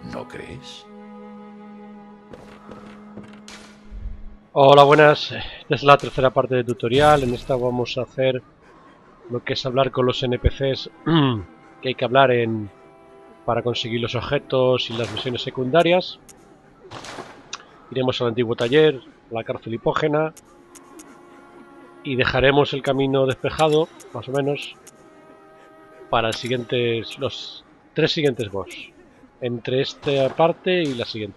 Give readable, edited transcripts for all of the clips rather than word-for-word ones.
¿No crees? Hola, buenas. Esta es la tercera parte del tutorial. En esta vamos a hacer lo que es hablar con los NPCs que hay que hablar para conseguir los objetos y las misiones secundarias. Iremos al antiguo taller, a la cárcel hipógena, y dejaremos el camino despejado, más o menos, para los tres siguientes boss, entre esta parte y la siguiente.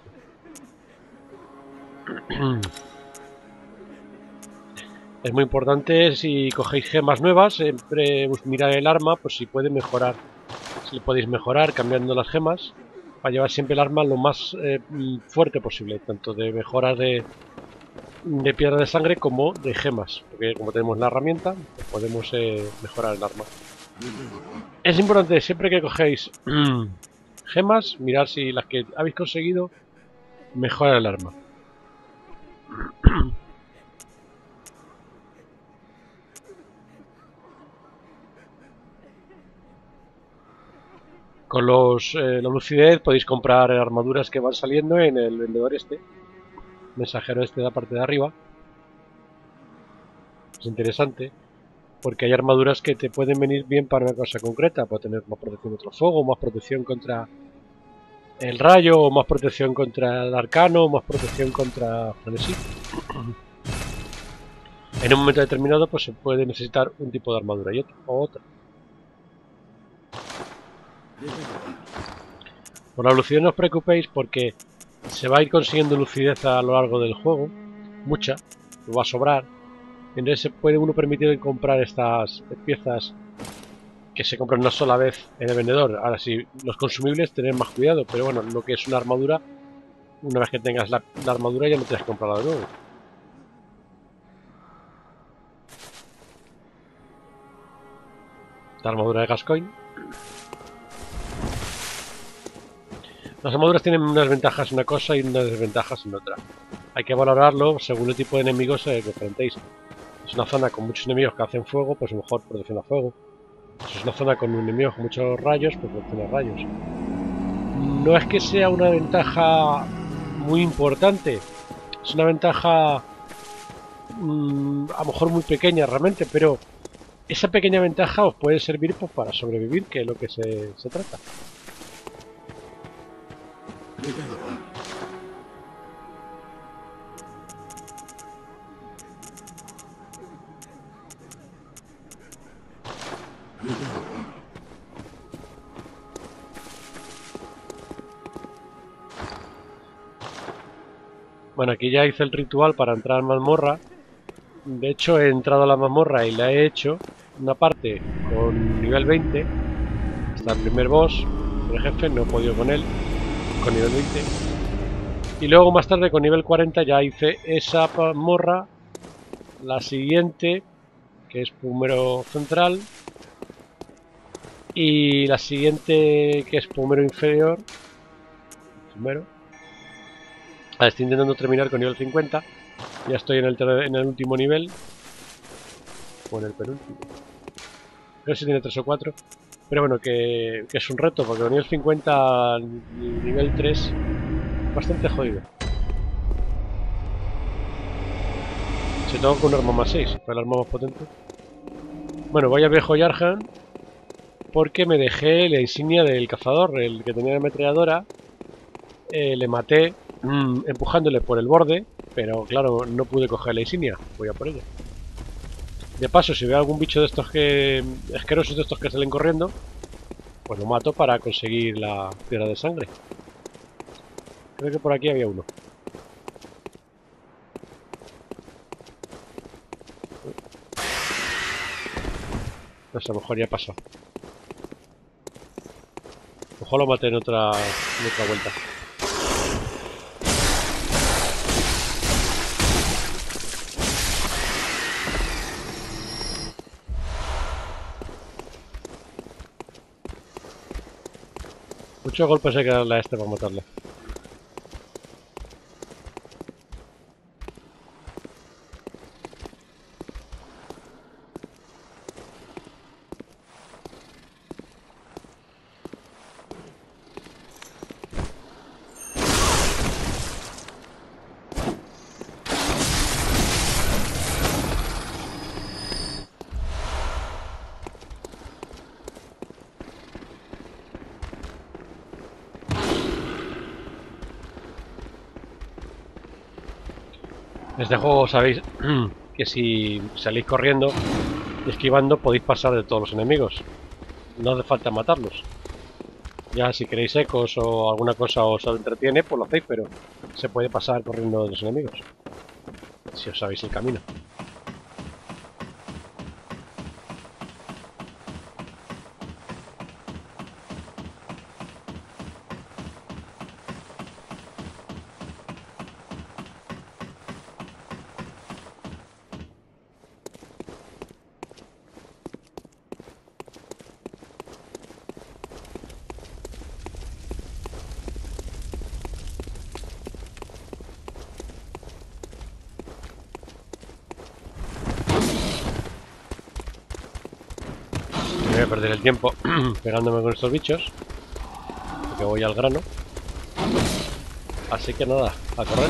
Es muy importante, si cogéis gemas nuevas, siempre mirar el arma, pues si puede mejorar. Si le podéis mejorar cambiando las gemas, para llevar siempre el arma lo más fuerte posible, tanto de mejoras de piedra de sangre como de gemas, porque como tenemos la herramienta, pues podemos mejorar el arma. Es importante siempre que cogéis gemas, mirar si las que habéis conseguido mejoran el arma. Con la lucidez podéis comprar armaduras que van saliendo en el vendedor mensajero de la parte de arriba. Es interesante porque hay armaduras que te pueden venir bien para una cosa concreta. Puede tener más protección contra el fuego, más protección contra el rayo, o más protección contra el arcano, más protección contra frenesí. En un momento determinado pues se puede necesitar un tipo de armadura y otra. Por la lucidez no os preocupéis porque se va a ir consiguiendo lucidez a lo largo del juego, mucha, va a sobrar. Entonces se puede uno permitir comprar estas piezas que se compran una sola vez en el vendedor. Ahora sí, los consumibles tener más cuidado, pero bueno, lo que es una armadura, una vez que tengas la armadura ya no tienes que comprarla de nuevo. La armadura de Gascoigne. Las armaduras tienen unas ventajas en una cosa y unas desventajas en otra. Hay que valorarlo según el tipo de enemigos que enfrentéis. Si es una zona con muchos enemigos que hacen fuego, pues mejor protección a fuego. Si es una zona con enemigos con muchos rayos, pues protección a rayos. No es que sea una ventaja muy importante, es una ventaja a lo mejor muy pequeña realmente, pero esa pequeña ventaja os puede servir pues, para sobrevivir, que es lo que se trata. Bueno, aquí ya hice el ritual para entrar a la mazmorra. De hecho, he entrado a la mazmorra y la he hecho una parte con nivel 20 hasta el primer boss, el jefe, no he podido con él, con nivel 20. Y luego más tarde con nivel 40 ya hice esa mazmorra, la siguiente, que es Pumero Central, y la siguiente, que es Pumero Inferior. Pumero. Estoy intentando terminar con nivel 50. Ya estoy en el último nivel. O en el penúltimo. Creo que si tiene 3 o 4. Pero bueno, que es un reto, porque con nivel 50 nivel 3 bastante jodido. Se tengo con un arma más 6, fue el arma más potente. Bueno, voy a viejo Yarhan porque me dejé la insignia del cazador, el que tenía la ametralladora. Le maté empujándole por el borde, pero claro, no pude coger la insignia. Voy a por ella. De paso, si veo algún bicho de estos asquerosos de estos que salen corriendo, pues lo mato para conseguir la piedra de sangre. Creo que por aquí había uno. Pues a lo mejor ya pasó. Ojo, lo maté en otra vuelta. Muchos golpes hay que darle a este para matarle. En este juego sabéis que si salís corriendo y esquivando podéis pasar de todos los enemigos. No hace falta matarlos. Ya si queréis ecos o alguna cosa os entretiene, pues lo hacéis, pero se puede pasar corriendo de los enemigos. Si os sabéis el camino. No voy a perder el tiempo pegándome con estos bichos, porque voy al grano. Así que nada, a correr.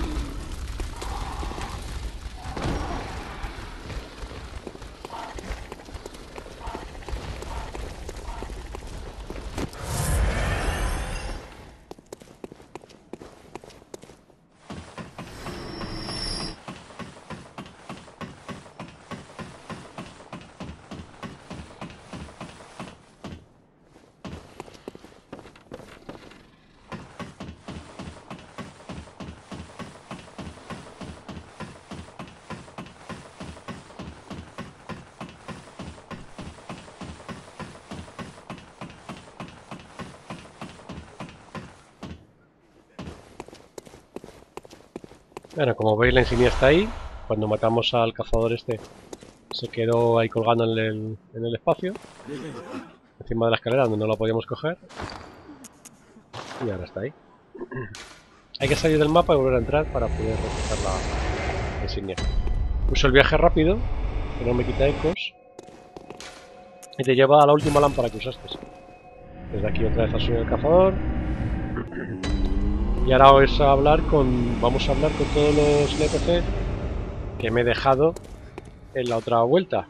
Bueno, como veis la insignia está ahí. Cuando matamos al cazador este se quedó ahí colgando en el espacio, encima de la escalera donde no la podíamos coger. Y ahora está ahí. Hay que salir del mapa y volver a entrar para poder recoger la insignia. Uso el viaje rápido, que no me quita ecos, y te lleva a la última lámpara que usaste. Desde aquí otra vez al suelo del cazador. Y ahora vamos a hablar con todos los NPC que me he dejado en la otra vuelta.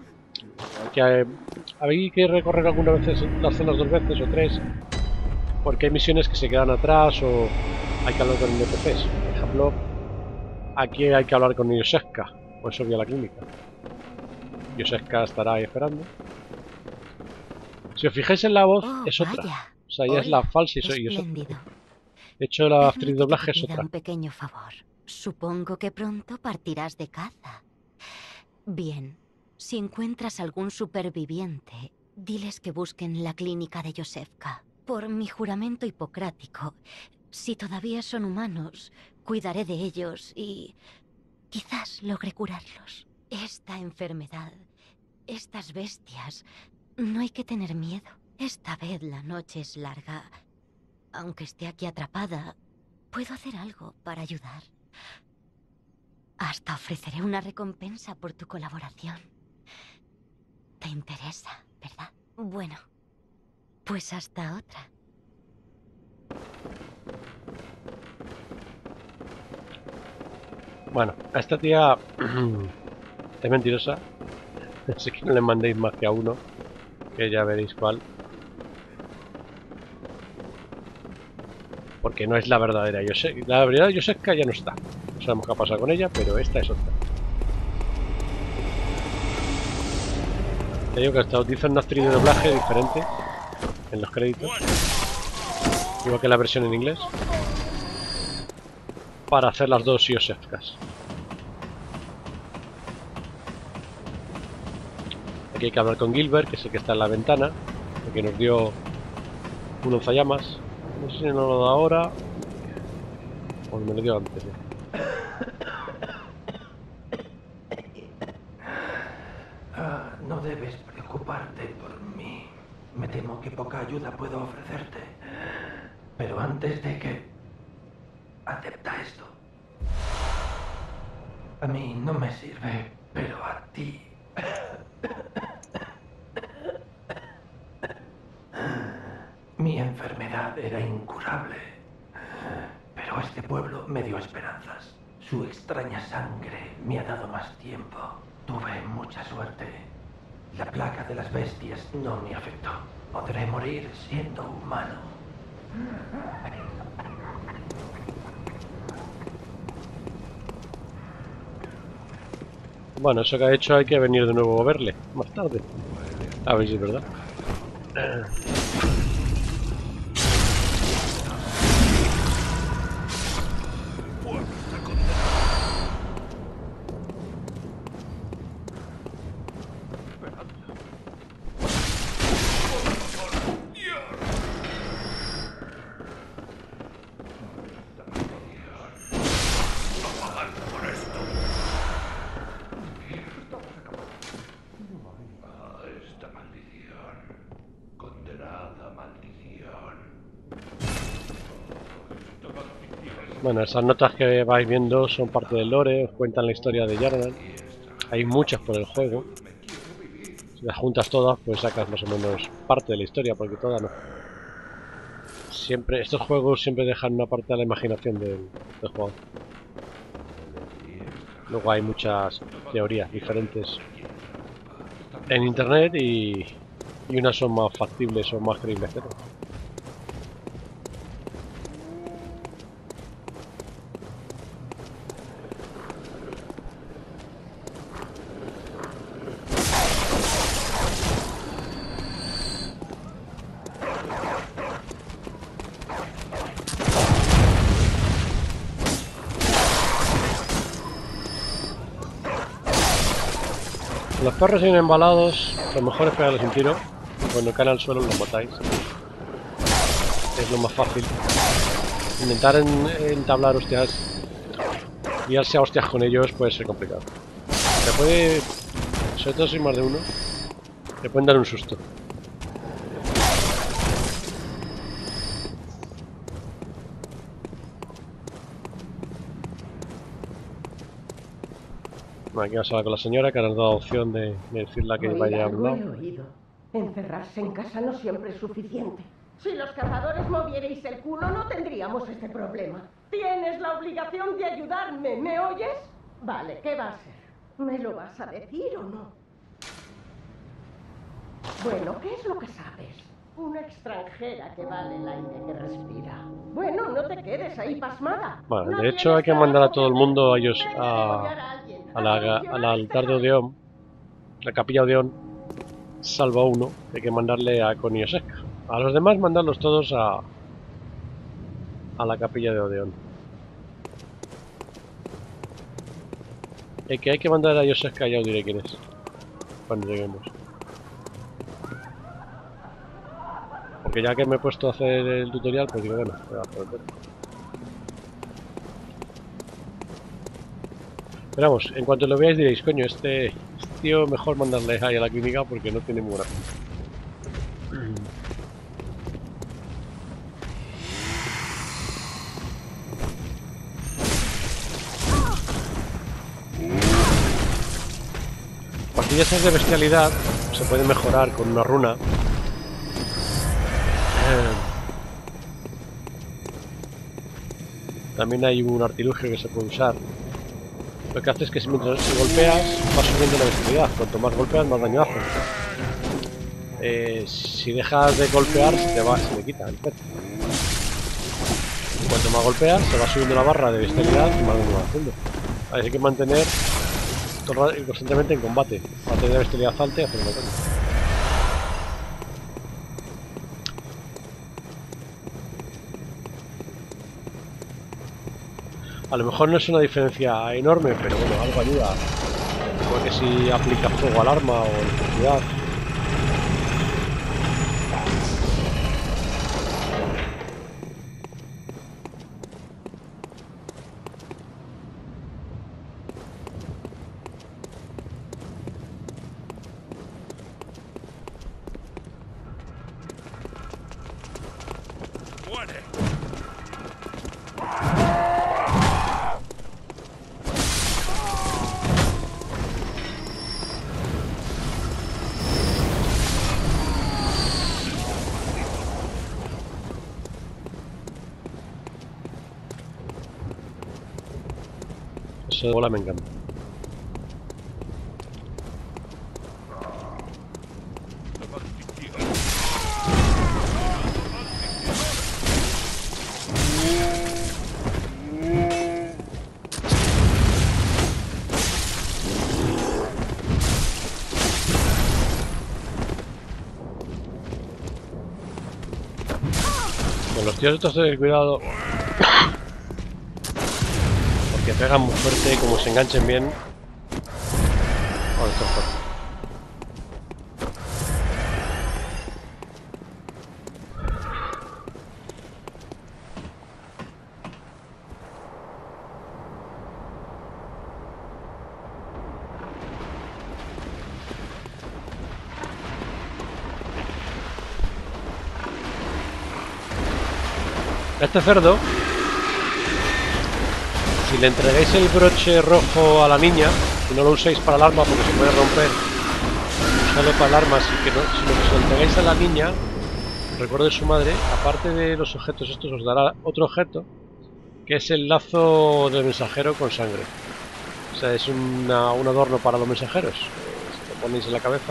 Hay que recorrer algunas veces las zonas 2 veces o 3, porque hay misiones que se quedan atrás o hay que hablar con NPCs. Por ejemplo, aquí hay que hablar con Yoseska, por eso voy a la clínica. Yoseska estará ahí esperando. Si os fijáis en la voz, es otra. Vaya. O sea, ya es la falsa y soy yo. Espléndido. De hecho, la actriz de Permite que doblaje te es pida otra. un pequeño favor. Supongo que pronto partirás de caza. Bien, si encuentras algún superviviente, diles que busquen la clínica de Josefka. Por mi juramento hipocrático, si todavía son humanos, cuidaré de ellos y quizás logre curarlos. Esta enfermedad, estas bestias, no hay que tener miedo. Esta vez la noche es larga. Aunque esté aquí atrapada, puedo hacer algo para ayudar. Hasta ofreceré una recompensa por tu colaboración. Te interesa, ¿verdad? Bueno, pues hasta otra. Bueno, a esta tía es mentirosa. Así que no le mandéis más que a uno, que ya veréis cuál. Porque no es la verdadera Yoseska. La verdadera Yoseska ya no está. No sabemos qué ha pasado con ella, pero esta es otra. Te digo que hasta utilizan una actriz de doblaje diferente en los créditos, igual que la versión en inglés, para hacer las dos Yosefkas. Aquí hay que hablar con Gilbert, que es el que está en la ventana, el que nos dio un lanzallamas. No sé si nos lo da ahora o me lo dio antes. No debes preocuparte por mí. Me temo que poca ayuda puedo ofrecerte. Pero antes de que... acepta esto. A mí no me sirve, pero a ti... Mi enfermedad era incurable. Pero este pueblo me dio esperanzas. Su extraña sangre me ha dado más tiempo. Tuve mucha suerte. La plaga de las bestias no me afectó. Podré morir siendo humano. Bueno, eso que ha hecho hay que venir de nuevo a verle más tarde. A ver si es verdad. Bueno, esas notas que vais viendo son parte del lore, os cuentan la historia de Yardan. Hay muchas por el juego. Si las juntas todas, pues sacas más o menos parte de la historia, porque todas no. Siempre, estos juegos siempre dejan una parte de la imaginación del juego. Luego hay muchas teorías diferentes en internet y unas son más factibles o más creíbles que otras. Los perros siguen embalados, lo mejor es pegarles un tiro. Cuando caen al suelo los matáis. Es lo más fácil. Intentar entablar hostias, guiarse a hostias con ellos puede ser complicado. Se puede, sobre todo si hay más de uno, te pueden dar un susto. Aquí vamos a hablar con la señora que nos ha dado opción de decirle que vaya a un lado. He oído. Encerrarse en casa no siempre es suficiente. Si los cazadores movierais el culo, no tendríamos este problema. Tienes la obligación de ayudarme, ¿me oyes? Vale, ¿qué va a ser? ¿Me lo vas a decir o no? Bueno, ¿qué es lo que sabes? Una extranjera que vale el aire que respira. Bueno, no te quedes ahí pasmada. Bueno, No de hecho hay que mandar a todo el mundo a ellos al altar de Odeón, la capilla de Odeón, salvo a uno, hay que mandarle a Konieseska. A los demás mandarlos todos a la capilla de Odeón. El que hay que mandar a Yoseska ya os diré quién es cuando lleguemos. Porque ya que me he puesto a hacer el tutorial, pues digo, bueno, voy a hacer el tutorial. Pero vamos, en cuanto lo veáis diréis, coño, este tío mejor mandarle ahí a la clínica porque no tiene muy buena pinta. Pastillas de bestialidad se pueden mejorar con una runa. También hay un artilugio que se puede usar. Lo que hace es que si golpeas va subiendo la bestialidad. Cuanto más golpeas, más daño hace. Si dejas de golpear, se le quita el efecto. Cuanto más golpeas, se va subiendo la barra de bestialidad y más daño va haciendo. Hay que mantener constantemente en combate. Para tener bestialidad alta y hacer un ataque. A lo mejor no es una diferencia enorme, pero bueno, algo ayuda. Porque si aplica fuego al arma o electricidad. Esa bola me encanta. Los tíos estos tener cuidado. Porque pegan muy fuerte y como se enganchen bien. Oh, esto es fuerte. Este cerdo, si le entregáis el broche rojo a la niña, y no lo uséis para el arma porque se puede romper, usadlo para el arma, sino que se lo entregáis a la niña, recuerdo de su madre, aparte de los objetos estos os dará otro objeto, que es el lazo del mensajero con sangre. O sea, es un adorno para los mensajeros. Si lo ponéis en la cabeza,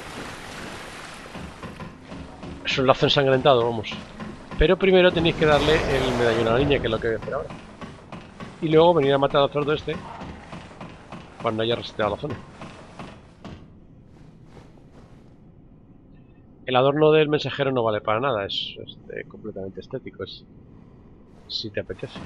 es un lazo ensangrentado, vamos. Pero primero tenéis que darle el medallón a la niña, que es lo que voy a hacer ahora. Y luego venir a matar al cerdo este cuando haya reseteado la zona. El adorno del mensajero no vale para nada, es completamente estético, es si te apetece.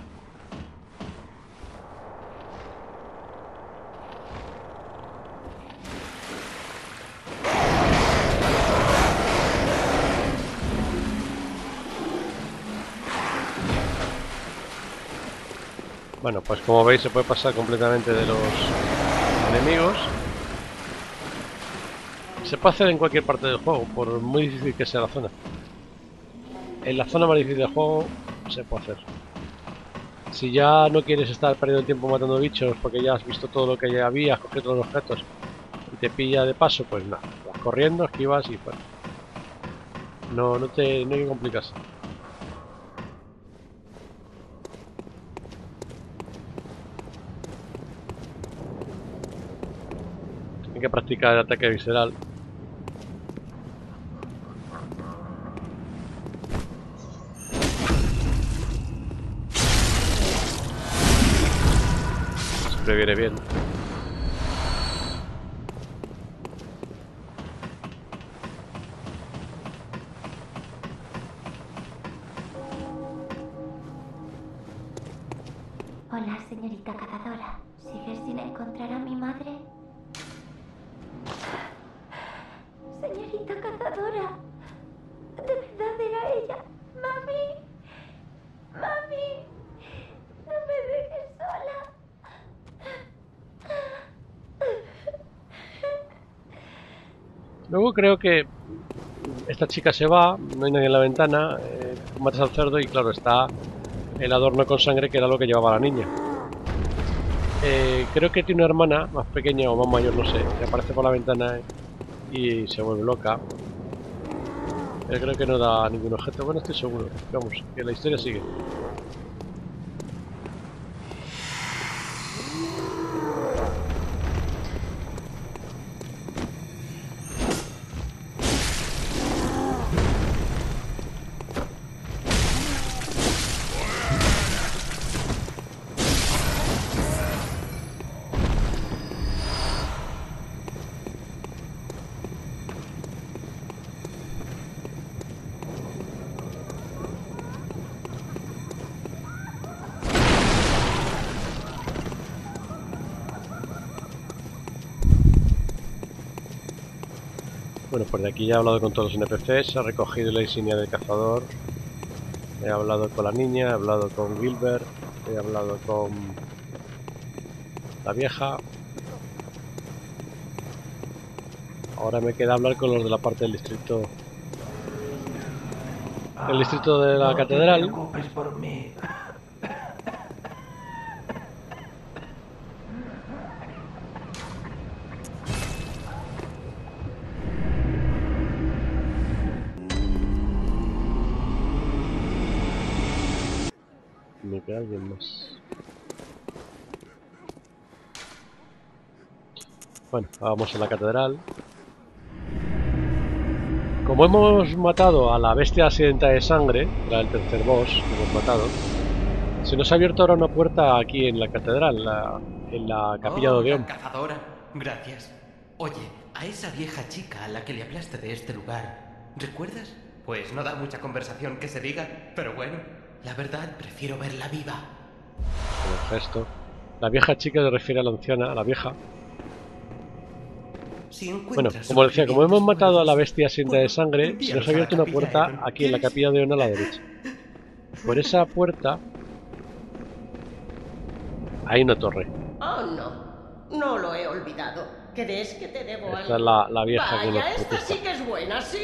Bueno, pues como veis se puede pasar completamente de los enemigos. Se puede hacer en cualquier parte del juego, por muy difícil que sea la zona. En la zona más difícil del juego se puede hacer. Si ya no quieres estar perdiendo el tiempo matando bichos porque ya has visto todo lo que ya había, has cogido todos los objetos y te pilla de paso, pues nada, vas corriendo, esquivas y fuera. No hay que complicarse. Hay que practicar el ataque visceral. Siempre viene bien. Hola, señorita cazadora. ¿Sigues sin encontrar a mi madre? Señorita cazadora. De verdad era ella. Mami. Mami. No me dejes sola. Luego creo que esta chica se va, no hay nadie en la ventana, matas al cerdo y claro, está el adorno con sangre que era lo que llevaba la niña. Creo que tiene una hermana más pequeña o más mayor, no sé, que aparece por la ventana y se vuelve loca. Pero creo que no da ningún objeto, bueno, estoy seguro. Vamos, que la historia sigue. Bueno, pues de aquí ya he hablado con todos los NPCs, he recogido la insignia del cazador, he hablado con la niña, he hablado con Gilbert, he hablado con la vieja. Ahora me queda hablar con los de la parte del distrito. El distrito de la catedral. No te preocupes por mí. Me queda alguien más. Bueno, vamos a la catedral. Como hemos matado a la bestia sedienta de sangre, era el tercer boss que hemos matado, se nos ha abierto ahora una puerta aquí en la catedral, en la capilla de Odeón. Cazadora, gracias. Oye, a esa vieja chica a la que le hablaste de este lugar, ¿recuerdas? Pues no da mucha conversación que se diga, pero bueno, la verdad prefiero verla viva. Con el gesto. La vieja chica se refiere a la anciana, a la vieja. Bueno, como decía, como hemos matado a la bestia sedienta de sangre, se nos ha abierto una puerta aquí en la capilla de Eon a la derecha. Por esa puerta hay una torre. Oh, no. No lo he olvidado. ¿Crees que te debo Esta algo? es la vieja que nos Vaya, esta protesta. sí que es buena, ¿sí?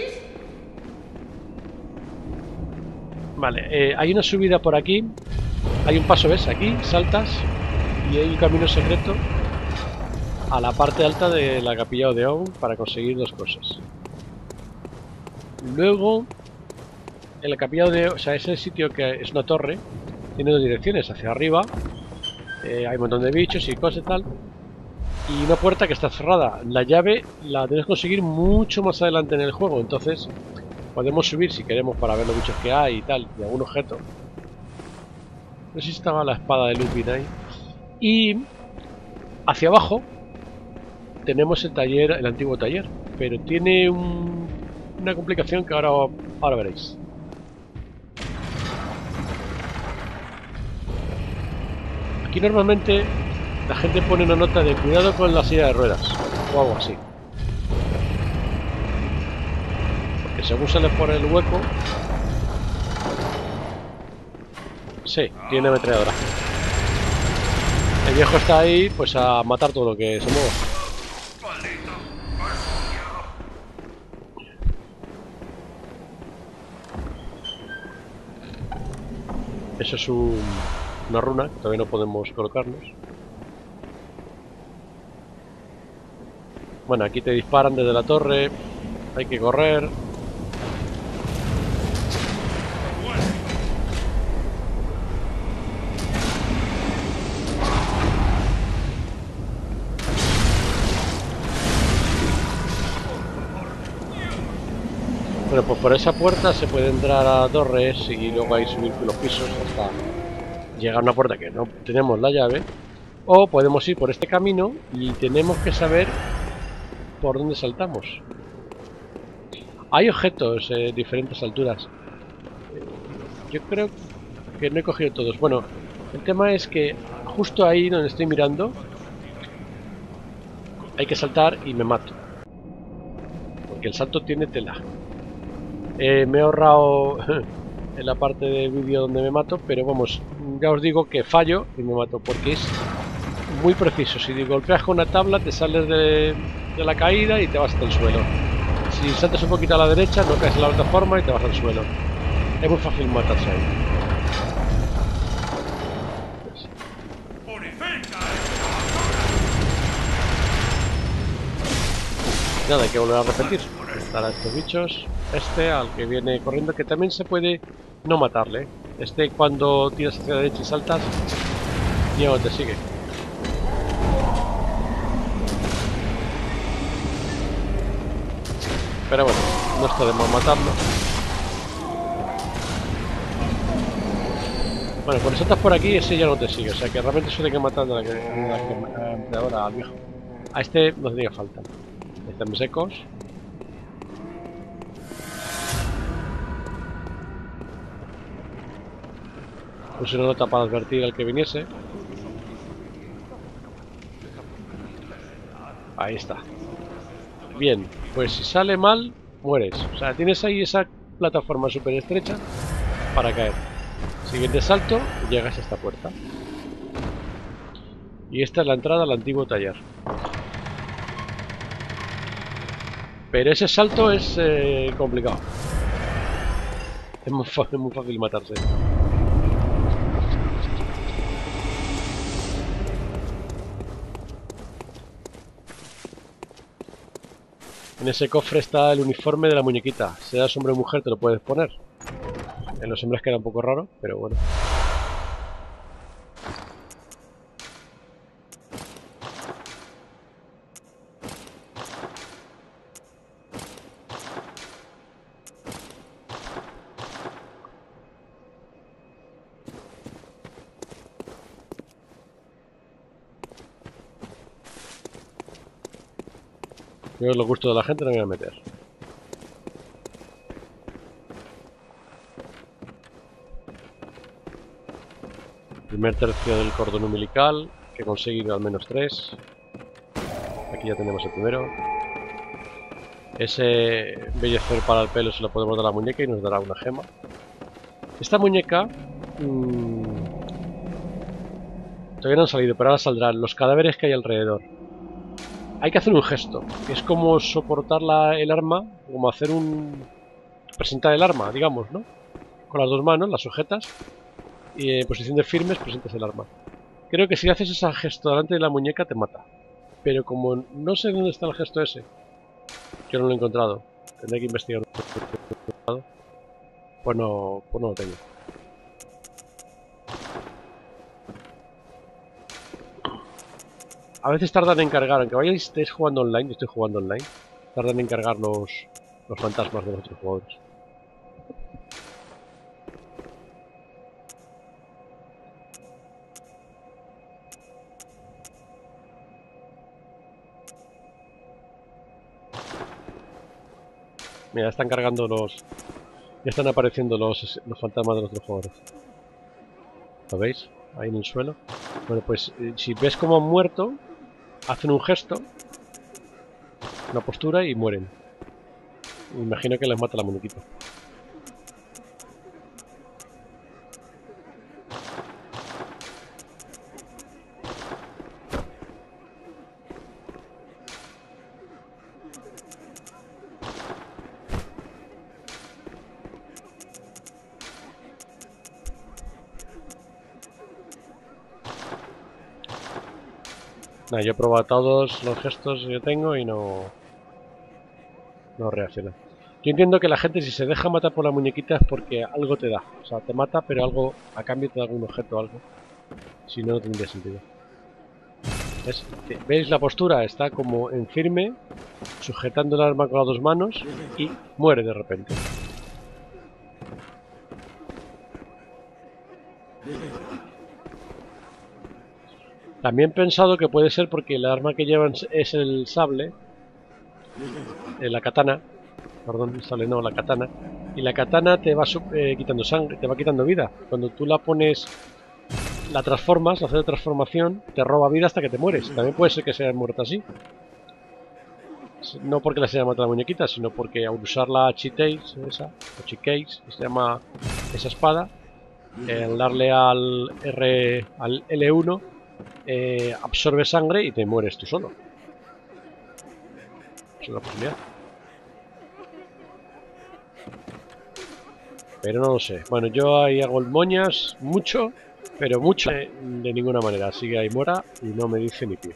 Vale, hay una subida por aquí. Hay un paso, ¿ves? Aquí saltas y hay un camino secreto a la parte alta de la capilla de Eon para conseguir dos cosas. Luego, en la capilla de Eon, o sea, ese sitio que es una torre, tiene dos direcciones, hacia arriba. Hay un montón de bichos y cosas y tal. Y una puerta que está cerrada. La llave la tienes que conseguir mucho más adelante en el juego. Entonces podemos subir si queremos para ver los bichos que hay y tal. Y algún objeto. No sé si estaba la espada de Lupin ahí. Y hacia abajo tenemos el taller, el antiguo taller. Pero tiene una complicación que ahora veréis. Aquí normalmente la gente pone una nota de cuidado con la silla de ruedas o algo así. Porque según sale por el hueco... Sí, tiene ametralladora. El viejo está ahí pues a matar todo lo que se mueva. Eso es una runa que todavía no podemos colocarnos. Bueno, aquí te disparan desde la torre. Hay que correr. Bueno, pues por esa puerta se puede entrar a torres y luego ahí subir los pisos hasta llegar a una puerta que no tenemos la llave. O podemos ir por este camino y tenemos que saber por dónde saltamos. Hay objetos en diferentes alturas. Yo creo que no he cogido todos. Bueno, el tema es que justo ahí donde estoy mirando hay que saltar y me mato. Porque el salto tiene tela. Me he ahorrado en la parte del vídeo donde me mato, pero vamos, ya os digo que fallo y me mato porque es muy preciso. Si golpeas con una tabla te sales de la caída y te vas hasta el suelo. Si saltas un poquito a la derecha no caes en la plataforma y te vas al suelo. Es muy fácil matarse ahí. Nada, hay que volver a repetir. Matar a estos bichos. Este, al que viene corriendo, que también se puede no matarle. Este, cuando tiras hacia la derecha y saltas, Diego te sigue. Pero bueno, no está de más matarlo. Bueno, cuando saltas por aquí, ese ya no te sigue. O sea que realmente solo hay que matar a la empleadora, al viejo. A este no tendría falta. Están secos. Puse una nota para advertir al que viniese. Ahí está. Bien, pues si sale mal, mueres. O sea, tienes ahí esa plataforma súper estrecha para caer. Siguiente salto, llegas a esta puerta. Y esta es la entrada al antiguo taller. Pero ese salto es complicado. Es muy fácil matarse. En ese cofre está el uniforme de la muñequita. Seas hombre o mujer te lo puedes poner. En los hombres queda un poco raro, pero bueno. Yo los gustos de la gente no me voy a meter. Primer tercio del cordón umbilical, que he conseguido al menos 3. Aquí ya tenemos el primero. Ese embellecer para el pelo se lo podemos dar a la muñeca y nos dará una gema. Esta muñeca... todavía no han salido, pero ahora saldrán los cadáveres que hay alrededor. Hay que hacer un gesto, que es como soportar el arma, como hacer un... presentar el arma, digamos, ¿no? Con las dos manos, las sujetas, y en posición de firmes presentas el arma. Creo que si haces ese gesto delante de la muñeca te mata. Pero como no sé dónde está el gesto ese, yo no lo he encontrado, tendré que investigar. Pues no lo tengo. A veces tardan en cargar, aunque vayáis estéis jugando online, yo estoy jugando online, tardan en cargar los fantasmas de los otros jugadores. Mira, están cargando ya están apareciendo los fantasmas de los otros jugadores. ¿Lo veis? Ahí en el suelo. Bueno, pues si ves cómo han muerto, hacen un gesto, una postura y mueren. Me imagino que les mata la muñequita. Nah, yo he probado todos los gestos que tengo y no reacciona. Yo entiendo que la gente si se deja matar por la muñequita es porque algo te da. O sea, te mata, pero algo a cambio te da algún objeto o algo. Si no, no tendría sentido. ¿Veis la postura? Está como en firme, sujetando el arma con las dos manos y muere de repente. También he pensado que puede ser porque el arma que llevan es el sable, la katana, perdón, el sable no, la katana, y la katana te va quitando sangre, te va quitando vida. Cuando tú la pones, la transformas, haces de transformación, te roba vida hasta que te mueres. También puede ser que sea muerta así. No porque la se haya matado la muñequita, sino porque al usar la Chicase, esa, o Chicase, que se llama esa espada, al darle al L1, absorbe sangre y te mueres tú solo. Es una posibilidad. Pero no lo sé. Bueno, yo ahí hago el moñas mucho, pero mucho de ninguna manera. Así que ahí muera y no me dice ni pie.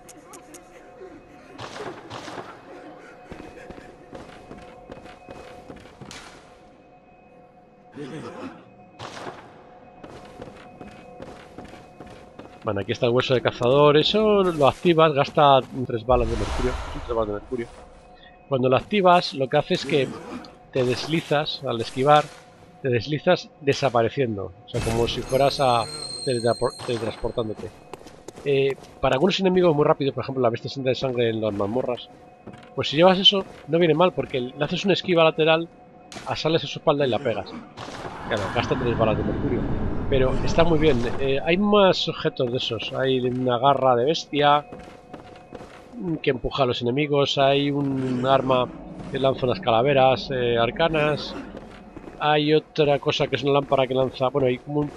Bueno, aquí está el hueso de cazador. Eso lo activas, gasta 3 balas de mercurio. 3 balas de mercurio. Cuando lo activas, lo que hace es que te deslizas al esquivar, te deslizas desapareciendo. O sea, como si fueras teletransportándote. Para algunos enemigos muy rápidos, por ejemplo la bestia santa de sangre en las mazmorras, pues si llevas eso, no viene mal, porque le haces una esquiva lateral, sales a su espalda y la pegas. Claro, gasta 3 balas de mercurio. Pero está muy bien. Hay más objetos de esos. Hay una garra de bestia que empuja a los enemigos. Hay un arma que lanza unas calaveras arcanas. Hay otra cosa que es una lámpara que lanza... Bueno, hay como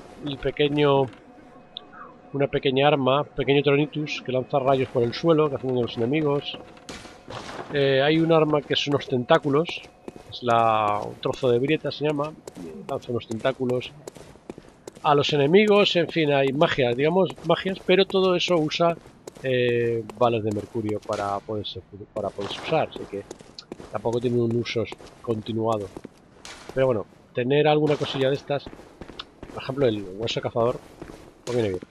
una pequeña arma, pequeño Tronitus, que lanza rayos por el suelo, que hacen daño a los enemigos. Hay un arma que son unos tentáculos. Es un trozo de grieta, se llama. Lanza unos tentáculos a los enemigos, en fin, hay magias, digamos magias, pero todo eso usa balas de mercurio para poderse usar, así que tampoco tiene un uso continuado. Pero bueno, tener alguna cosilla de estas, por ejemplo el hueso cazador, pues viene bien.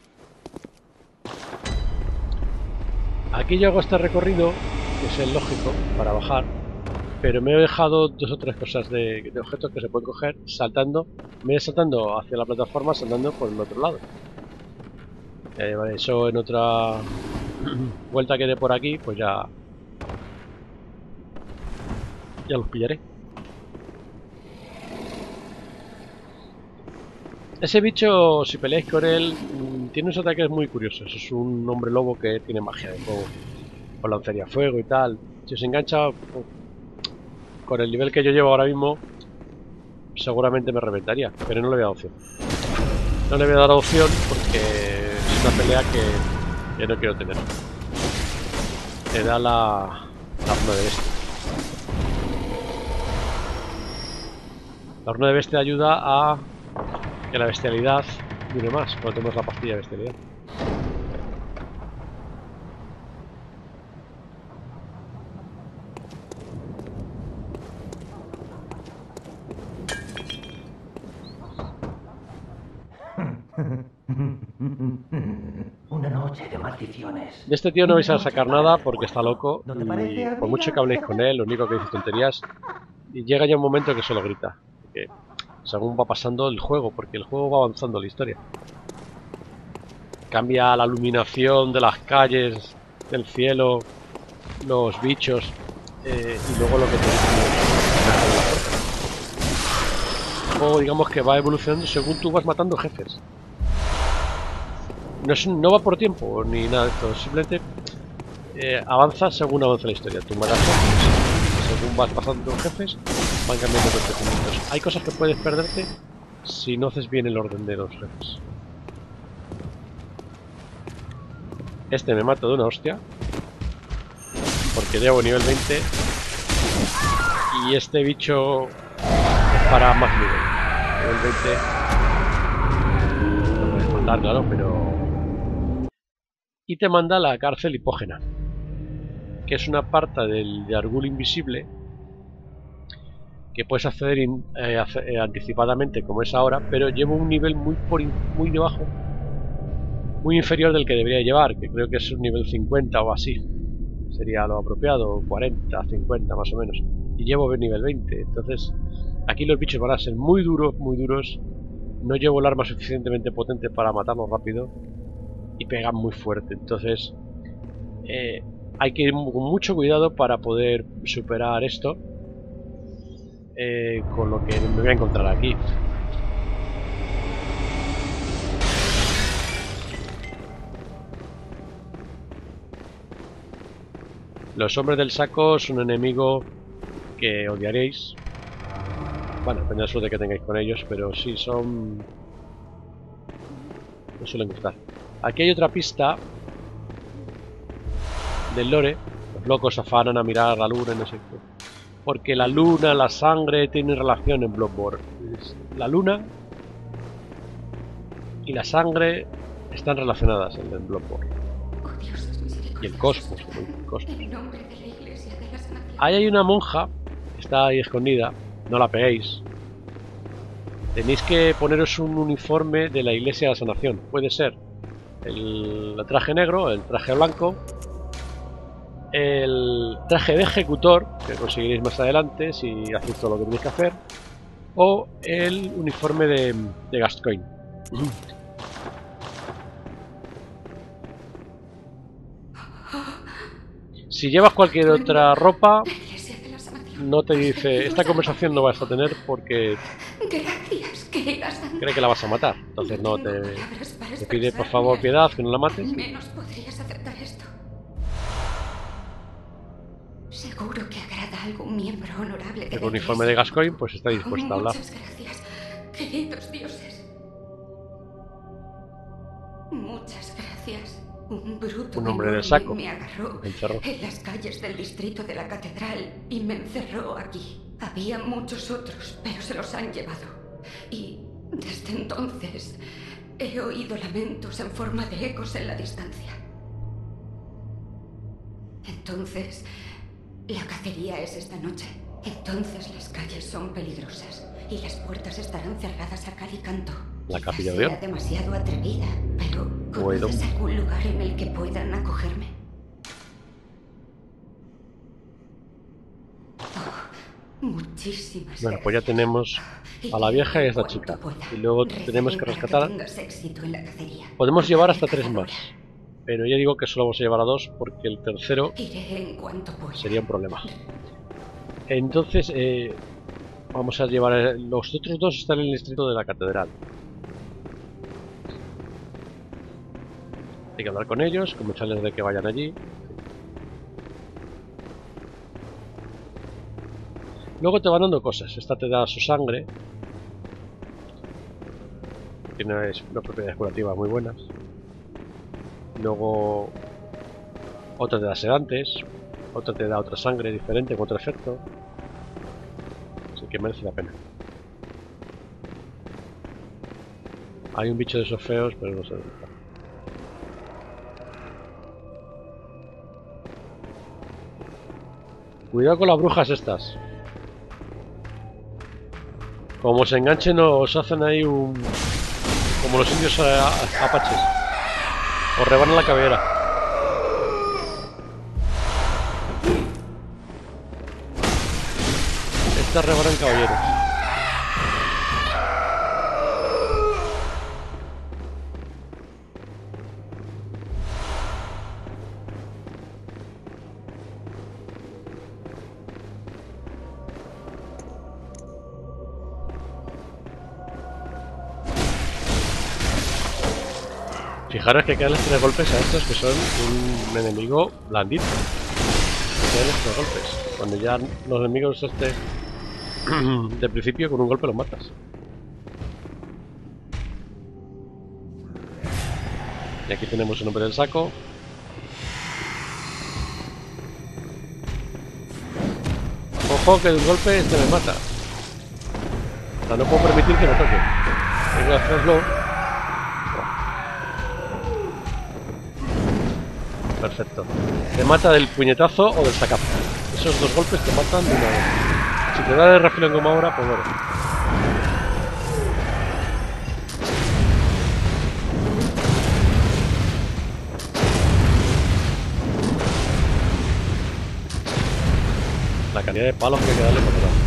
Aquí yo hago este recorrido, que es el lógico, para bajar, pero me he dejado 2 o 3 cosas de objetos que se pueden coger saltando. Me he saltando hacia la plataforma, saltando por el otro lado. Vale, eso en otra vuelta que dé por aquí, pues ya los pillaré. Ese bicho, si peleáis con él, tiene unos ataques muy curiosos. Es un hombre lobo que tiene magia de fuego, con lanzaría fuego y tal. Si os engancha, con el nivel que yo llevo ahora mismo, seguramente me reventaría, pero no le voy a dar opción. No le voy a dar opción porque es una pelea que no quiero tener. Te da la runa de bestia. La runa de bestia ayuda a que la bestialidad dure más cuando tomas la pastilla de bestialidad. Una noche de maldiciones. De este tío no vais a sacar nada porque está loco ¿No te parece, y por amiga? mucho que habléis con él, lo único que dice tonterías y llega ya un momento que solo grita. Que según va pasando el juego, porque el juego va avanzando la historia. Cambia la iluminación de las calles, del cielo, los bichos y luego lo que te dice. El juego, digamos que va evolucionando según tú vas matando jefes. No va por tiempo ni nada de esto, simplemente avanza según avanza la historia. Tú matas jefes, según vas pasando jefes, van cambiando los acontecimientos. Hay cosas que puedes perderte si no haces bien el orden de los jefes. Este me mato de una hostia porque llevo nivel 20 y este bicho es para más nivel. Nivel 20 lo puedes matar, claro, pero... Y te manda a la cárcel hipógena, que es una parte del Argul invisible que puedes acceder anticipadamente como es ahora, pero llevo un nivel muy debajo, muy inferior del que debería llevar, que creo que es un nivel 50 o así, sería lo apropiado, 40, 50 más o menos, y llevo nivel 20, entonces aquí los bichos van a ser muy duros, no llevo el arma suficientemente potente para matarlos rápido y pegan muy fuerte, entonces hay que ir con mucho cuidado para poder superar esto con lo que me voy a encontrar aquí. Los hombres del saco son un enemigo que odiaréis. Bueno, depende de la suerte que tengáis con ellos, pero sí son... me suelen gustar. Aquí hay otra pista del lore. Los locos se afanan a mirar la luna y no sé qué. Porque la luna, la sangre tienen relación en Bloodborne. La luna y la sangre están relacionadas en Bloodborne. Oh, Dios, Y el cosmos, como dice el cosmos. en nombre de la Iglesia de la Sanación. Ahí hay una monja que está ahí escondida. No la peguéis. Tenéis que poneros un uniforme de la Iglesia de la Sanación. Puede ser el traje negro, el traje blanco, el traje de ejecutor, que conseguiréis más adelante si hacéis todo lo que tenéis que hacer, o el uniforme de Gascoigne. Si llevas cualquier otra ropa, La Iglesia de la Sanación. no te dice, esta conversación no vas a tener porque Gracias, querida Santa. cree que la vas a matar. Entonces no tengo te palabras para pide por expresarme. favor piedad, que no la mates. Al menos podrías aceptar esto. Seguro que agrada a algún miembro honorable de El la uniforme de Iglesia. Gascoigne pues está dispuesta a hablar. Muchas gracias, queridos dioses. Muchas gracias. Un bruto Un hombre del enorme saco. me agarró Me encerró. en las calles del distrito de la catedral y me encerró aquí. Había muchos otros, pero se los han llevado. Y desde entonces he oído lamentos en forma de ecos en la distancia. Entonces, la cacería es esta noche. Entonces las calles son peligrosas y las puertas estarán cerradas a cal y canto. La Quizás capilla de sea Dios. demasiado atrevida, pero Bueno. ¿conoces algún lugar en el que puedan acogerme? Oh, muchísimas Bueno, pues ya tenemos a la vieja y a esta chica. Y luego tenemos que rescatar... tengas éxito en la cacería. Podemos llevar hasta Cazadora. 3 más. Pero ya digo que solo vamos a llevar a 2 porque el tercero Iré en cuanto pueda. sería un problema. Entonces, vamos a llevar... los otros 2 están en el distrito de la catedral. Hay que hablar con ellos, convencerles de que vayan allí. Luego te van dando cosas. Esta te da su sangre. Tiene unas propiedades curativas muy buenas. Luego otra te da sedantes. Otra te da otra sangre diferente con otro efecto. Así que merece la pena. Hay un bicho de esos feos, pero no sé dónde está. Cuidado con las brujas estas. Como se enganchen os hacen ahí un... como los indios apaches. Os rebanan la cabellera. Estas rebanan caballeros. Fijaros que quedan 3 golpes a estos que son un enemigo blandito. Quedan 3 golpes. Cuando ya los enemigos de principio con un golpe los matas. Y aquí tenemos un hombre del saco. Ojo que de un golpe este me mata. O sea, no puedo permitir que me toque. Tengo que hacerlo. Perfecto. Te mata del puñetazo o del sacazo. Esos 2 golpes te matan de una vez. Si te da de refilón como ahora, pues bueno. La cantidad de palos que hay que darle por atrás.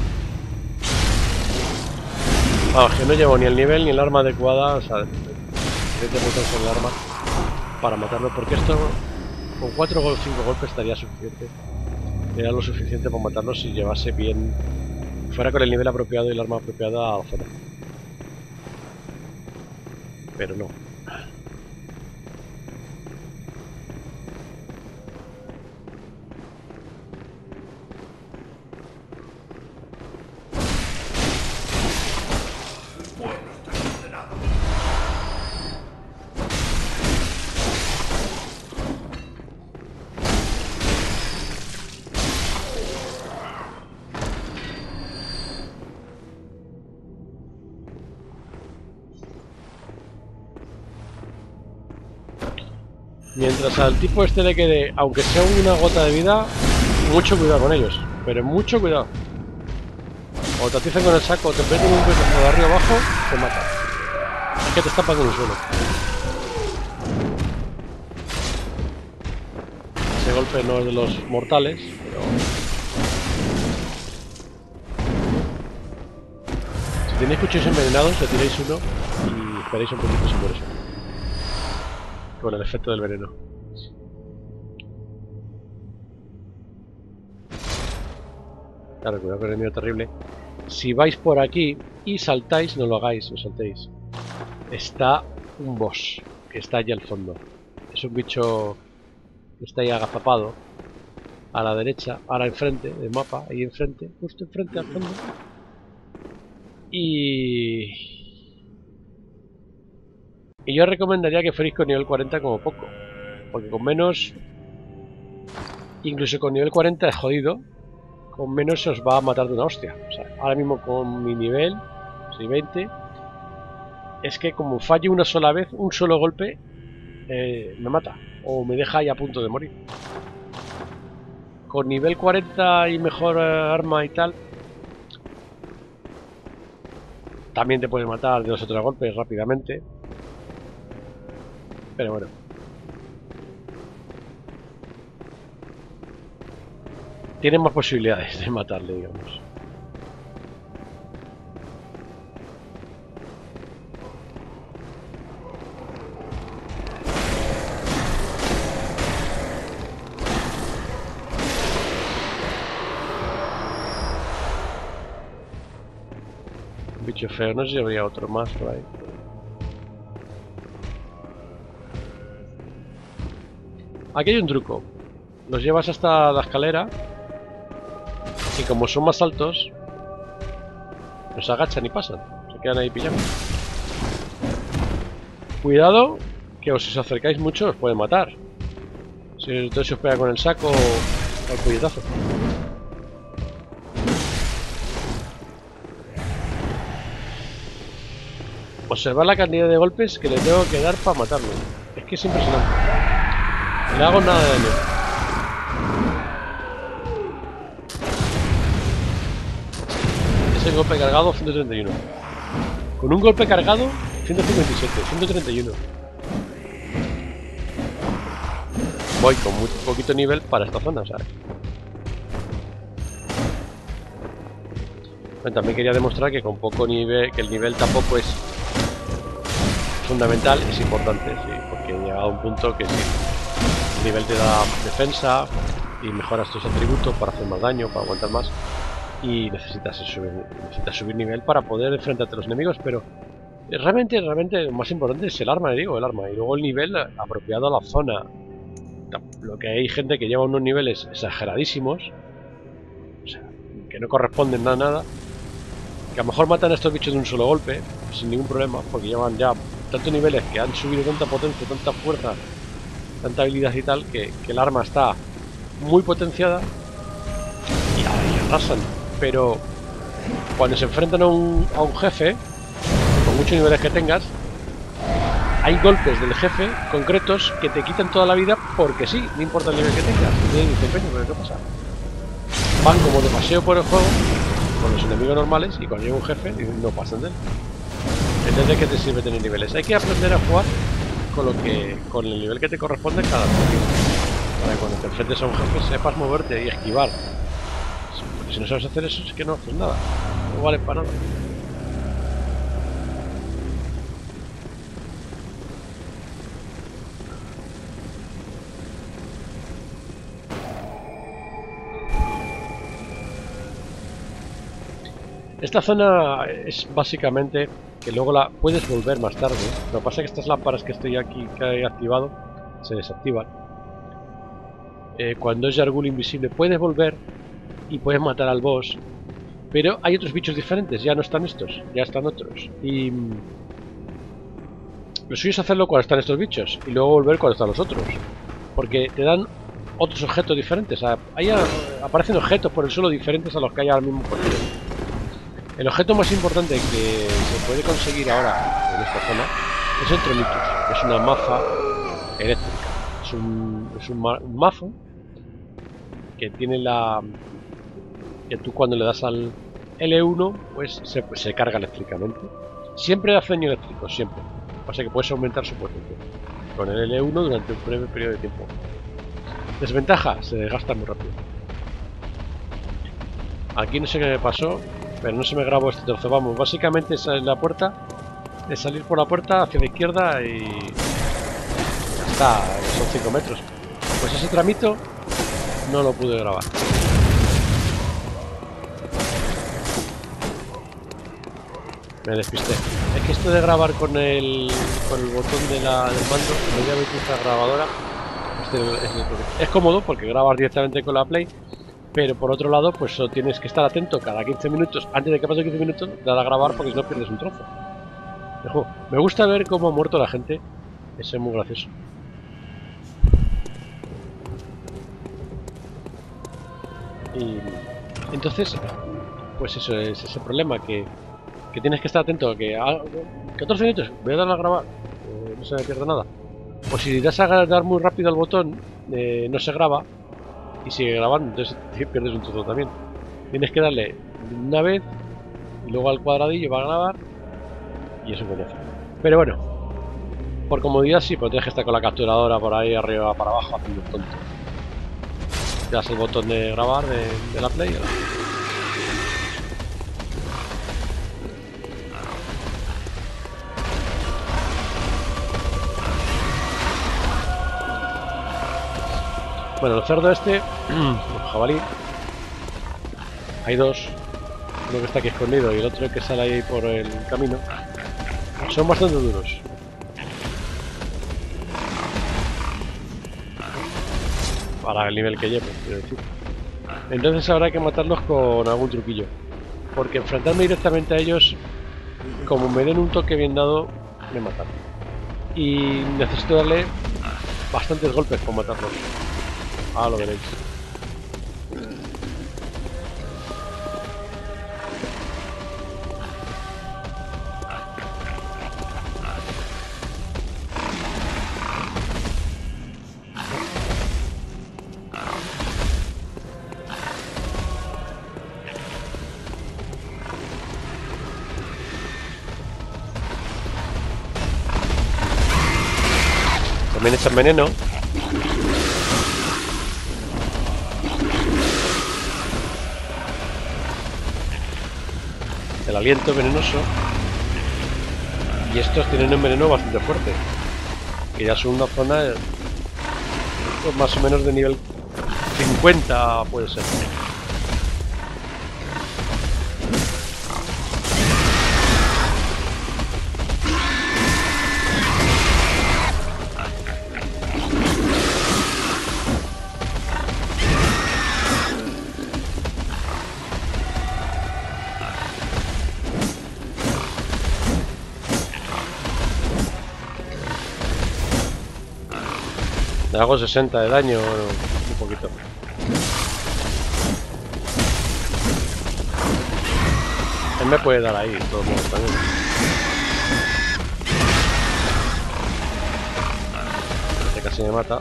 Vamos, que no llevo ni el nivel ni el arma adecuada. O sea, de botones en el arma para matarlo, porque esto con 4 o 5 golpes estaría suficiente. Era lo suficiente para matarlo si llevase bien, fuera con el nivel apropiado y el arma apropiada a la zona. Pero no. Mientras al tipo este le quede, aunque sea una gota de vida, mucho cuidado con ellos. Pero mucho cuidado. O te atizan con el saco, o te meten un pedazo de arriba abajo, te mata. Es que te estampan en el suelo. Ese golpe no es de los mortales, pero... si tenéis cuchillos envenenados, le tiráis uno y esperáis un poquito si mueres. Con el efecto del veneno. Claro, cuidado con el enemigo terrible. Si vais por aquí y saltáis, no lo hagáis, no saltéis. Está un boss que está allí al fondo. Es un bicho que está ahí agazapado a la derecha, ahora enfrente del mapa, ahí enfrente, justo enfrente al fondo. Y yo recomendaría que fuerais con nivel 40 como poco, porque con menos, incluso con nivel 40 es jodido, con menos se os va a matar de una hostia. O sea, ahora mismo con mi nivel, soy 20, es que como falle una sola vez, un solo golpe, me mata, o me deja ahí a punto de morir. Con nivel 40 y mejor arma y tal, también te puede matar de 2 o 3 golpes rápidamente. Pero bueno. Tienen más posibilidades de matarle, digamos. Un bicho feo, no sé si habría otro más por ahí. Aquí hay un truco. Los llevas hasta la escalera y como son más altos, los agachan y pasan. Se quedan ahí pillando. Cuidado, que si os acercáis mucho os pueden matar. Si entonces os pega con el saco o el puñetazo. Observar la cantidad de golpes que le tengo que dar para matarlo. Es que es impresionante. No le hago nada de daño. Ese golpe cargado, 131. Con un golpe cargado, 157, 131. Voy con muy poquito nivel para esta zona, ¿sabes? Bueno, también quería demostrar que con poco nivel, que el nivel tampoco es fundamental, es importante, sí, porque he llegado a un punto que sí, el nivel te da defensa y mejoras tus atributos para hacer más daño, para aguantar más, y necesitas subir nivel para poder enfrentarte a los enemigos, pero realmente lo más importante es el arma, digo, el arma, y luego el nivel apropiado a la zona. Lo que hay gente que lleva unos niveles exageradísimos, o sea, que no corresponden a nada, que a lo mejor matan a estos bichos de un solo golpe, sin ningún problema, porque llevan ya tantos niveles que han subido tanta potencia, tanta fuerza, tanta habilidad y tal, que el arma está muy potenciada y arrasan. Pero cuando se enfrentan a un jefe, con muchos niveles que tengas, hay golpes del jefe concretos que te quitan toda la vida porque sí, no importa el nivel que tengas. Y dices, coño, ¿pero qué pasa? Van como de paseo por el juego con los enemigos normales y cuando llega un jefe no pasan de él. Entonces, ¿de qué te sirve tener niveles? Hay que aprender a jugar con el nivel que te corresponde en cada partida. Para que cuando te enfrentes a un jefe sepas moverte y esquivar. Porque si no sabes hacer eso es que no haces nada. No vale para nada. Esta zona es básicamente que luego la puedes volver más tarde. Lo que pasa es que estas lámparas que estoy aquí que he activado se desactivan. Cuando es Yargul invisible puedes volver y puedes matar al boss. Pero hay otros bichos diferentes, ya no están estos, ya están otros. Y lo suyo es hacerlo cuando están estos bichos y luego volver cuando están los otros. Porque te dan otros objetos diferentes. Ahí aparecen objetos por el suelo diferentes a los que hay ahora mismo por el suelo. El objeto más importante que se puede conseguir ahora en esta zona es el Tronitus, que es una maza eléctrica. Es un mazo que tiene que tú cuando le das al L1 pues se carga eléctricamente. Siempre hace daño eléctrico, siempre. O sea que puedes aumentar su potencia con el L1 durante un breve periodo de tiempo. Desventaja, se desgasta muy rápido. Aquí no sé qué me pasó, pero no se me grabó este trozo. Vamos, básicamente esa es la puerta. Es salir por la puerta hacia la izquierda y ya está, son 5 metros. Pues ese tramito no lo pude grabar. Me despisté. Es que esto de grabar con el botón del mando, me voy a meter esta grabadora. Es cómodo porque grabas directamente con la Play. Pero por otro lado, pues tienes que estar atento cada 15 minutos, antes de que pase 15 minutos, dar a grabar porque si no pierdes un trozo. Me gusta ver cómo ha muerto la gente, eso es muy gracioso. Y entonces, pues eso es ese problema, que tienes que estar atento, que a 14 minutos voy a dar a grabar, no se me pierde nada. O si das a dar muy rápido al botón, no se graba. Y sigue grabando, entonces pierdes un trozo también. Tienes que darle una vez y luego al cuadradillo va a grabar y es un coñazo. Pero bueno, por comodidad sí, pero tienes que estar con la capturadora por ahí arriba para abajo haciendo un tonto. Le das el botón de grabar de la Play. Bueno, el cerdo este, el jabalí, hay dos, uno que está aquí escondido y el otro que sale ahí por el camino, son bastante duros. para el nivel que llevo, quiero decir. Entonces habrá que matarlos con algún truquillo. Porque enfrentarme directamente a ellos, como me den un toque bien dado, me matan. Y necesito darle bastantes golpes para matarlos. Ah, lo veréis. También echan veneno. El aliento venenoso. Y estos tienen un veneno bastante fuerte. Que ya son una zona pues, más o menos de nivel 50 puede ser. Le hago 60 de daño, un poquito. Él me puede dar ahí, de todos modos también. Este casi me mata.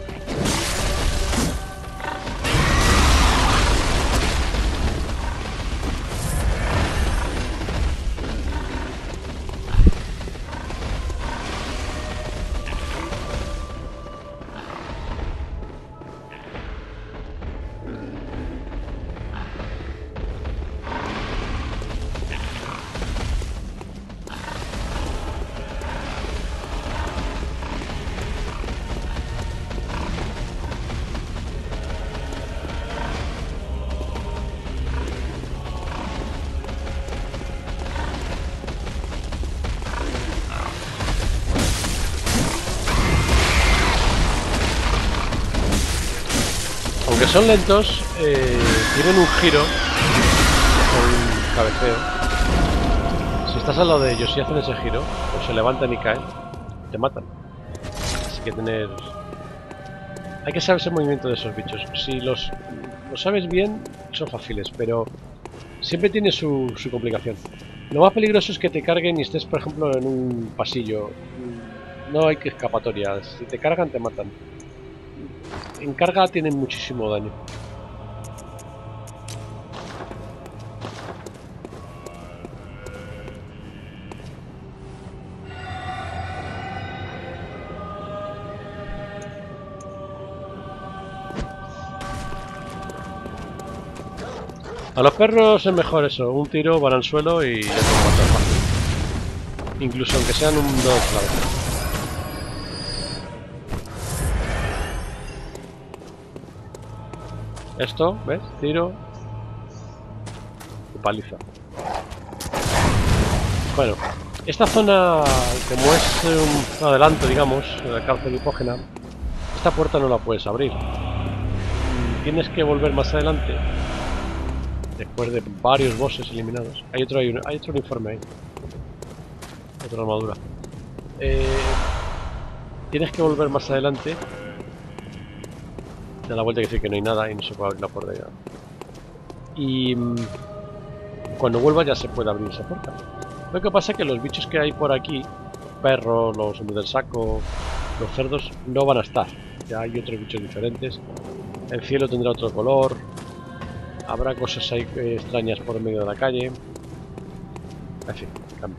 Aunque son lentos, tienen un giro con un cabeceo. Si estás al lado de ellos y hacen ese giro, pues se levantan y caen, te matan. Así que hay que saberse el movimiento de esos bichos. Si lo sabes bien, son fáciles, pero siempre tiene su complicación. Lo más peligroso es que te carguen y estés, por ejemplo, en un pasillo. No hay que escapatoria. Si te cargan, te matan. En carga tienen muchísimo daño. A los perros es mejor eso, un tiro, van al suelo y ya te matan fácil. Incluso aunque sean un 2 clave. Esto, ¿ves? Tiro y paliza. Bueno, esta zona, como es un adelanto, digamos, de la cárcel hipógena, esta puerta no la puedes abrir. Tienes que volver más adelante, después de varios bosses eliminados. Hay otro uniforme ahí, otra armadura. Tienes que volver más adelante. Da la vuelta y decir que no hay nada y no se puede abrir la puerta ya. Y cuando vuelva ya se puede abrir esa puerta. Lo que pasa es que los bichos que hay por aquí, los perros, los hombres del saco, los cerdos, no van a estar. Ya hay otros bichos diferentes. El cielo tendrá otro color. Habrá cosas ahí extrañas por en medio de la calle. En fin, cambia.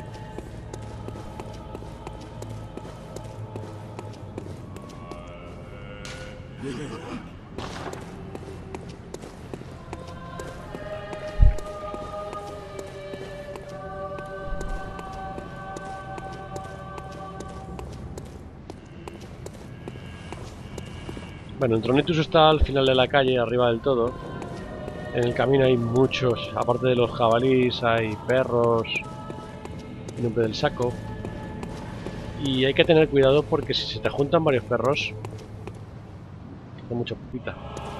Bueno, Tronitus está al final de la calle, arriba del todo. En el camino hay muchos, aparte de los jabalíes, hay perros, el hombre del saco. Y hay que tener cuidado porque si se te juntan varios perros, hace mucha pupita.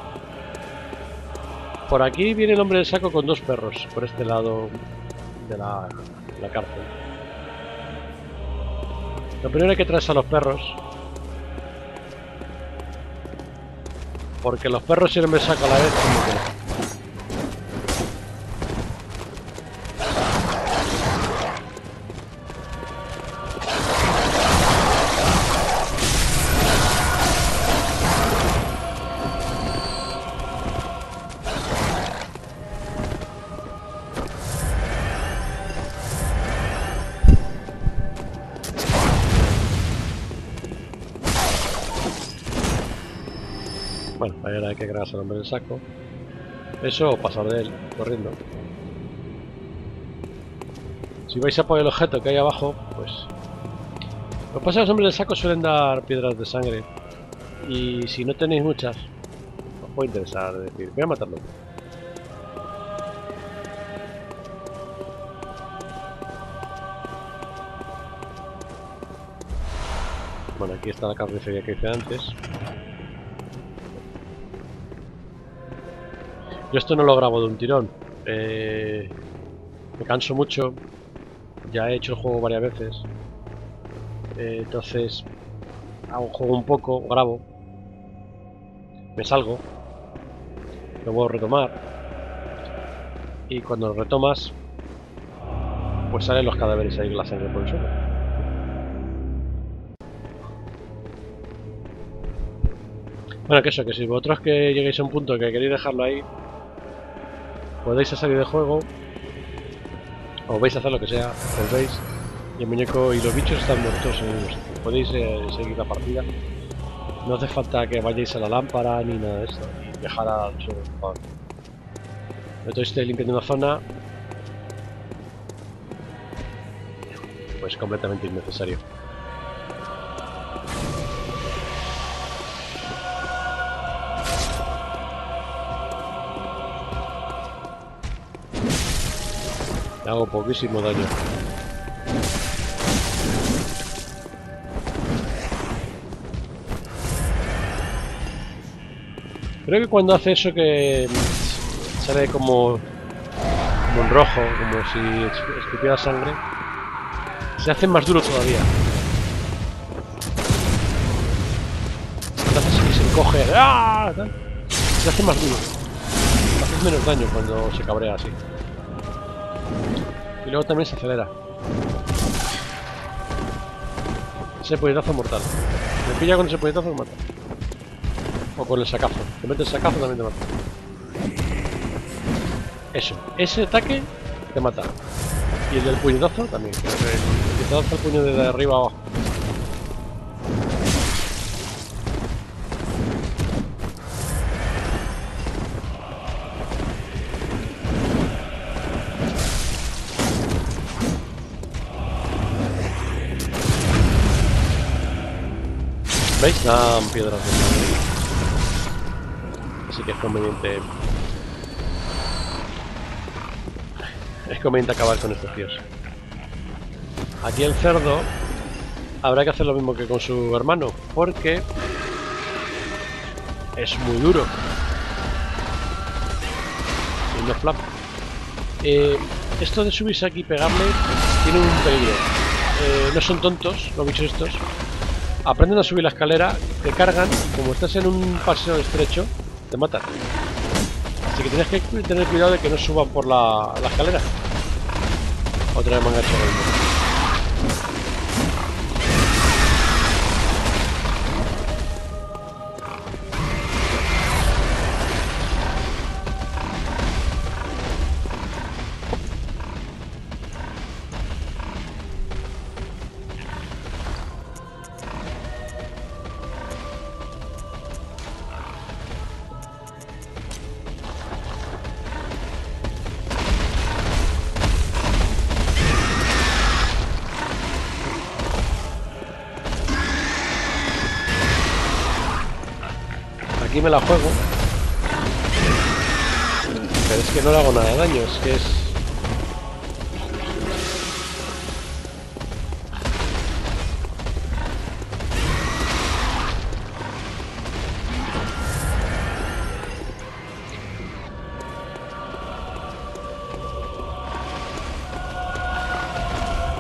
Por aquí viene el hombre del saco con 2 perros, por este lado de la cárcel. Lo primero hay que traerse a los perros, porque los perros y el hombre del saco a la vez como que no. Bueno, ahora hay que cargarse al hombre del saco. Eso o pasar de él, corriendo. Si vais a por el objeto que hay abajo, pues... Lo que pasa es que los hombres del saco suelen dar piedras de sangre. Y si no tenéis muchas, os puede interesar decir, voy a matarlo. Bueno, aquí está la carnicería que hice antes. Yo esto no lo grabo de un tirón. Me canso mucho. Ya he hecho el juego varias veces. Entonces juego un poco, grabo. Me salgo. Lo vuelvo a retomar. Y cuando lo retomas, pues salen los cadáveres ahí con la sangre por el suelo. Bueno, que eso, que si vosotros que lleguéis a un punto que queréis dejarlo ahí, podéis salir del juego, o vais a hacer lo que sea, volvéis, y el muñeco y los bichos están muertos en el mismo sitio. Podéis seguir la partida. No hace falta que vayáis a la lámpara ni nada de esto, y dejar al suelo. Entonces estéis limpiando una zona, pues completamente innecesario. Le hago poquísimo daño. Creo que cuando hace eso que sale como en rojo, como si escupiera sangre, se hace más duro todavía. Cuando hace así que se encoge, ¡ah! Se hace más duro. Hace menos daño cuando se cabrea así. Y luego también se acelera. Ese puñetazo mortal. Me pilla con ese puñetazo me mata. O con el sacazo. Te mete el sacazo también te mata. Eso. Ese ataque te mata. Y el del puñetazo también. El puñetazo al puño de arriba a abajo. ¿Veis? Dan piedras de sangre. Así que es conveniente. Es conveniente acabar con estos tíos. Aquí el cerdo habrá que hacer lo mismo que con su hermano, porque es muy duro. Y no flap. Esto de subirse aquí y pegarle tiene un peligro. No son tontos los bichos estos. Aprenden a subir la escalera, te cargan, y como estás en un paseo estrecho, te matan. Así que tienes que tener cuidado de que no suban por la escalera. Otra vez me han hecho lo mismo. Aquí me la juego, pero es que no le hago nada de daño, es que es...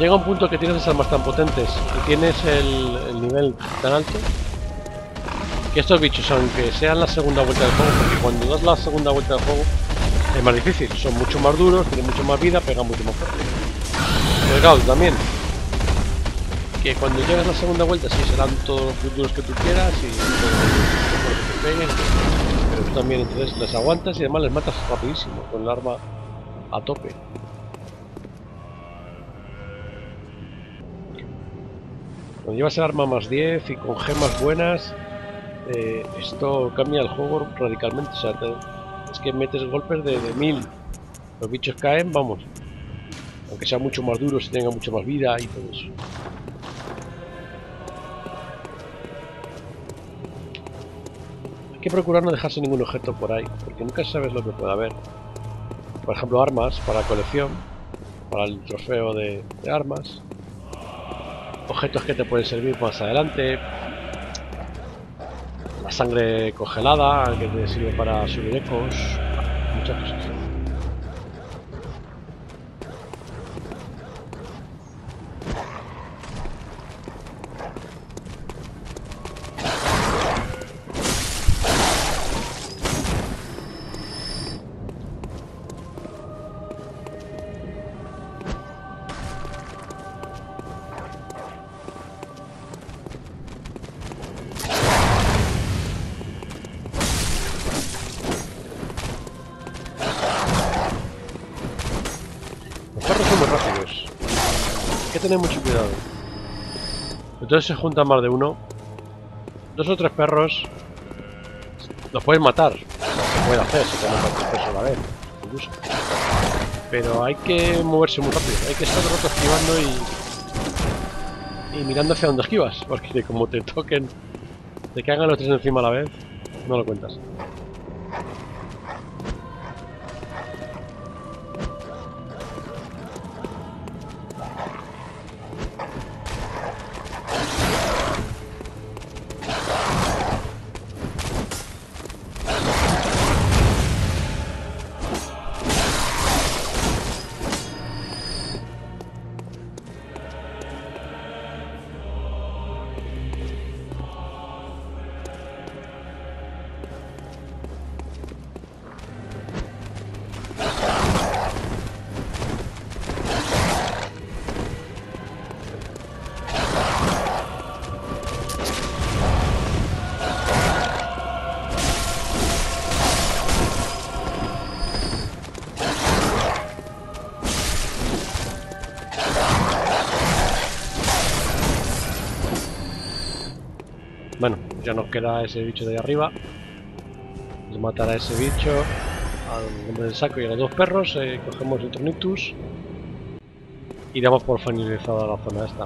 llega un punto que tienes esas armas tan potentes y tienes el nivel tan alto que estos bichos, aunque sean la segunda vuelta del juego, porque cuando das la segunda vuelta del juego es más difícil, son mucho más duros, tienen mucho más vida, pegan mucho más fuerte. El Gaul también, que cuando llegas a la segunda vuelta sí serán todos los duros que tú quieras y todo lo que te peguen, pero tú también entonces les aguantas y además les matas rapidísimo con el arma a tope. Cuando llevas el arma más 10 y con gemas buenas, esto cambia el juego radicalmente. O sea, es que metes golpes de 1000, los bichos caen, vamos, aunque sean mucho más duros y tengan mucho más vida y todo eso. Hay que procurar no dejarse ningún objeto por ahí, porque nunca sabes lo que pueda haber. Por ejemplo, armas para la colección, para el trofeo de armas, objetos que te pueden servir más adelante, la sangre congelada que te sirve para subir ecos, muchas cosas. Tener mucho cuidado. Entonces se juntan más de uno. 2 o 3 perros los puedes matar. Se puede hacer si te matan 3 perros a la vez, incluso. Pero hay que moverse muy rápido. Hay que estar todo el rato esquivando y mirando hacia donde esquivas. Porque como te toquen, te caigan los 3 encima a la vez, no lo cuentas. Bueno, ya nos queda ese bicho de ahí arriba. Vamos a matar a ese bicho, al hombre del saco y a los 2 perros. Cogemos el Tronitus y damos por finalizada la zona esta.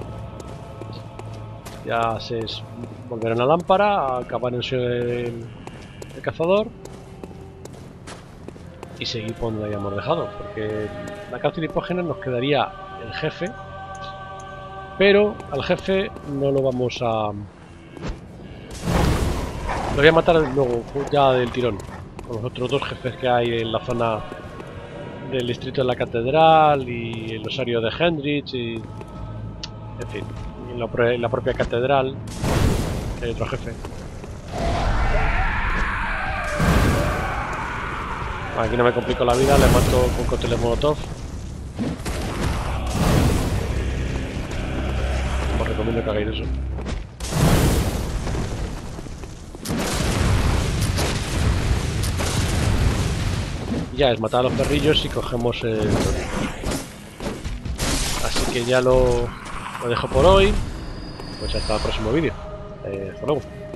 Ya se volverá una lámpara, acabar en el cazador y seguir por donde hayamos dejado, porque la cárcel hipógena nos quedaría el jefe, pero al jefe no lo vamos a... Lo voy a matar luego, ya del tirón, con los otros 2 jefes que hay en la zona del distrito de la catedral y el osario de Hendrix y... en fin, en la propia catedral hay otro jefe. Aquí no me complico la vida, le mato con cócteles Molotov. Os recomiendo que hagáis eso. Ya es matar a los perrillos y cogemos el tornillo. Así que ya lo dejo por hoy. Pues hasta el próximo vídeo. Hasta luego.